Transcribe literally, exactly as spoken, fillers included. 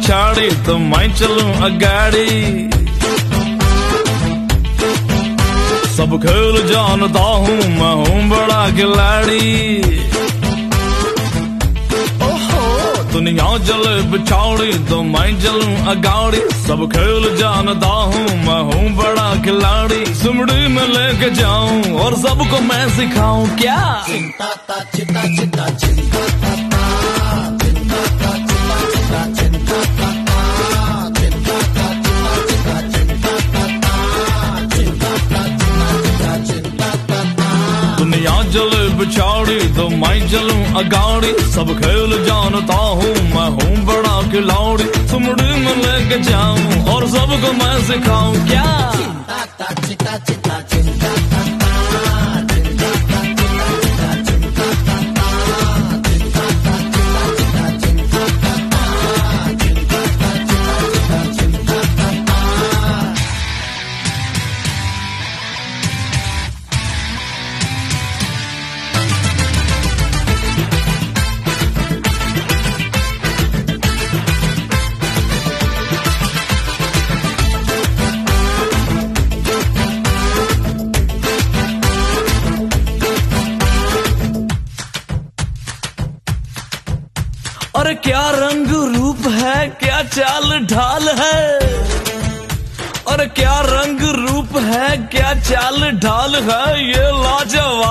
पछाड़ी तो मैं चलूं अगाड़ी। सब खेल जानता हूँ मैं हूँ बड़ा खिलाड़ी। दुनिया चले पिछाड़ी तो मैं चलूं अगाड़ी। सब खेल जानता हूँ मैं हूँ बड़ा खिलाड़ी। सुमड़ी में लेके जाऊं और सबको मैं सिखाऊं क्या। चिंता ता चिंता चिंता चिंता ता चिंता ता चिंता चिंता चिंता ता चिंता ता चिंता चिंता चिंता ता चिंता ता चिंता चिंता ता। दुनिया चले पिछाड़ी तो मैं चलूं अगाड़ी। सब खेल जानता हूँ मैं हूँ बड़ा खिलाड़ी। सुमड़ी में लेके जाऊं और सबको मैं सिखाऊं क्या। चिंता ता चिंता चिंता चिंता ता चिंता ता चिंता चिंता चिंता ता चिंता ता चिंता चिंता चिंता ता चिंता ता चिंता चिंता चिंता ता। अरे क्या रंग रूप है, क्या चाल ढाल है। अरे क्या रंग रूप है, क्या चाल ढाल है। ये लाजवाब